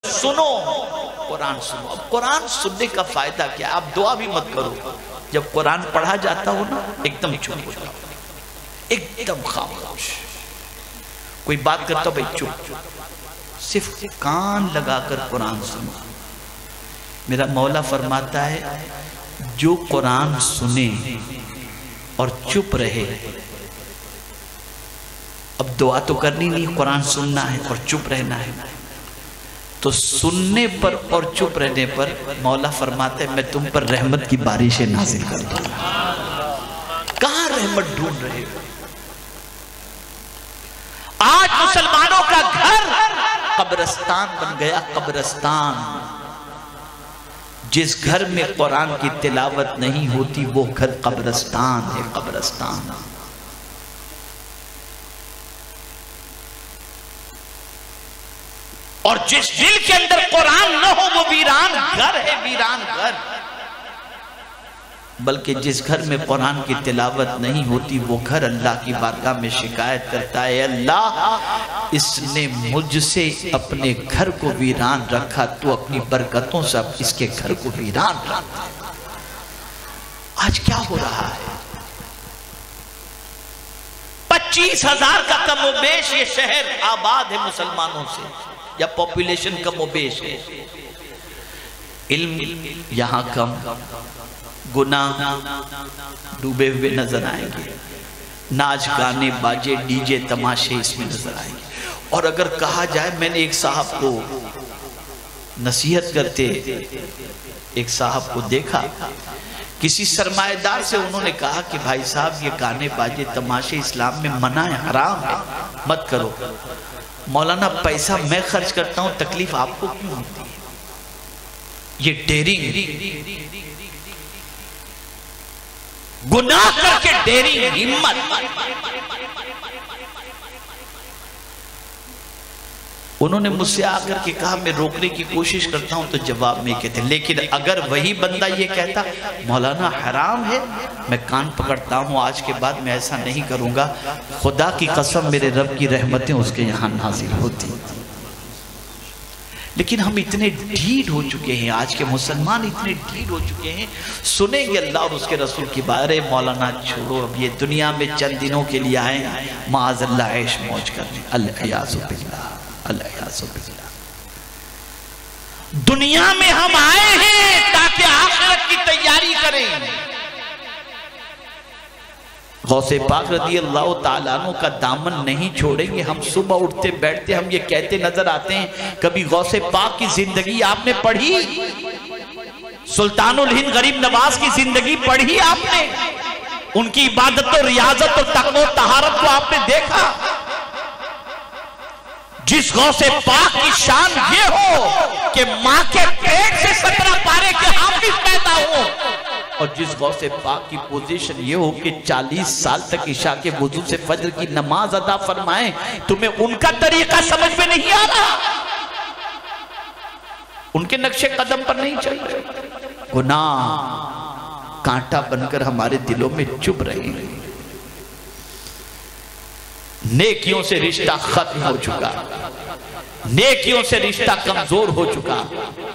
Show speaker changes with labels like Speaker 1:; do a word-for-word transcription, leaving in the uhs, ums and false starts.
Speaker 1: सुनो, कुरान सुनो। अब कुरान सुनने का फायदा क्या? आप दुआ भी मत करो, जब कुरान पढ़ा जाता हो ना एकदम चुप हो जाओ, एकदम खामोश। कोई बात करता हो भाई चुप, सिर्फ कान लगाकर कुरान सुनो। मेरा मौला फरमाता है जो कुरान सुने और चुप रहे, अब दुआ तो करनी नहीं, कुरान सुनना है और चुप रहना है, तो सुनने पर और चुप रहने पर मौला फरमाते हैं मैं तुम पर रहमत की बारिशें नाजिल कर दूंगा। कहां रहमत ढूंढ रहे हो? आज मुसलमानों का घर कब्रिस्तान बन गया, कब्रिस्तान। जिस घर में कुरान की तिलावत नहीं होती वो घर कब्रिस्तान है, कब्रिस्तान। और जिस दिल के अंदर कुरान न हो वो वीरान घर है, वीरान घर। बल्कि जिस घर में कुरान की तिलावत नहीं होती वो घर अल्लाह की बारगाह में शिकायत करता है, अल्लाह इसने मुझसे अपने घर को वीरान रखा, तो अपनी बरकतों से इसके घर को वीरान रखा। आज क्या हो रहा है? पच्चीस हजार का कमोबेश ये शहर आबाद है मुसलमानों से, या पॉपुलेशन कमोबेश है। इल्म यहां कम, गुनाह डूबे हुए नजर आएंगे, नाच गाने बाजे डीजे तमाशे इसमें नजर आएंगे। और अगर कहा जाए, मैंने एक साहब को नसीहत करते एक साहब को देखा, किसी सरमाएदार से उन्होंने कहा कि भाई साहब ये गाने बाजे तमाशे इस्लाम में मना है, हराम है, मत करो। मौलाना पैसा मैं खर्च करता हूं, तकलीफ आपको क्यों होती है? ये डेरिंग, गुनाह करके डेरिंग, हिम्मत। उन्होंने मुझसे आकर के कहा, मैं रोकने की कोशिश करता हूं तो जवाब में कहते, लेकिन अगर वही बंदा ये कहता मौलाना हराम है, मैं कान पकड़ता हूं, आज के बाद मैं ऐसा नहीं करूंगा, खुदा की कसम मेरे रब की रहमतें उसके यहां नाजिल होती। लेकिन हम इतने ढीठ हो चुके हैं, आज के मुसलमान इतने ढीठ हो चुके हैं, सुनेंगे अल्लाह और उसके रसूल की बारे, मौलाना छोड़ो, अब ये दुनिया में चंद दिनों के लिए आए, माअज़ल्लाह ऐश मौज करने, अल-इयाज़ु बिल्लाह, अल-इयाज़ु बिल्लाह। दुनिया में हम आए हैं ताकि आखिरत की तैयारी करें। गौसे पाक रज़ी अल्लाह ताला अन्हु का दामन नहीं छोड़ेंगे। हम सुबह उठते बैठते हम ये कहते नजर आते हैं, कभी गौसे पाक की जिंदगी आपने पढ़ी? सुल्तानुल हिंद गरीब नवाज की जिंदगी पढ़ी आपने? उनकी इबादत और रियाजत और तक़वा और तहारत को आपने देखा? जिस गौसे पाक की शान ये हो कि मां के पेट से सत्रह पारे के हाफिज पैदा हो, और जिस गौसे पाक की पोजीशन ये हो कि चालीस साल तक इशा के वुजू से फजर की नमाज अदा फरमाएं, तुम्हें उनका तरीका समझ में नहीं आ रहा, उनके नक्शे कदम पर नहीं चल रहे। गुनाह कांटा बनकर हमारे दिलों में चुभ रहे हैं। नेकियों से रिश्ता खत्म हो चुका, नेकियों से रिश्ता कमजोर हो चुका।